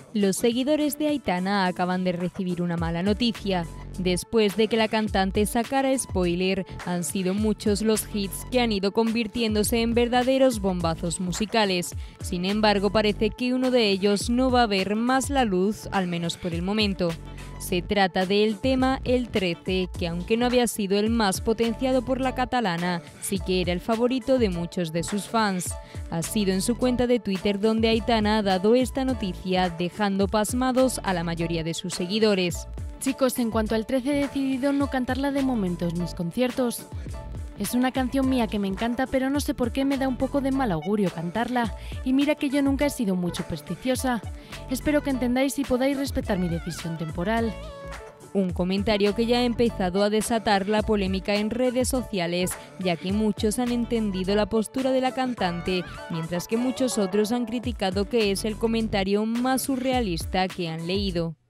Los seguidores de Aitana acaban de recibir una mala noticia. Después de que la cantante sacara spoiler, han sido muchos los hits que han ido convirtiéndose en verdaderos bombazos musicales. Sin embargo, parece que uno de ellos no va a ver más la luz, al menos por el momento. Se trata del tema El 13, que aunque no había sido el más potenciado por la catalana, sí que era el favorito de muchos de sus fans. Ha sido en su cuenta de Twitter donde Aitana ha dado esta noticia, dejando pasmados a la mayoría de sus seguidores. Chicos, en cuanto al 13 he decidido no cantarla de momento en mis conciertos. Es una canción mía que me encanta, pero no sé por qué me da un poco de mal augurio cantarla. Y mira que yo nunca he sido muy supersticiosa. Espero que entendáis y podáis respetar mi decisión temporal. Un comentario que ya ha empezado a desatar la polémica en redes sociales, ya que muchos han entendido la postura de la cantante, mientras que muchos otros han criticado que es el comentario más surrealista que han leído.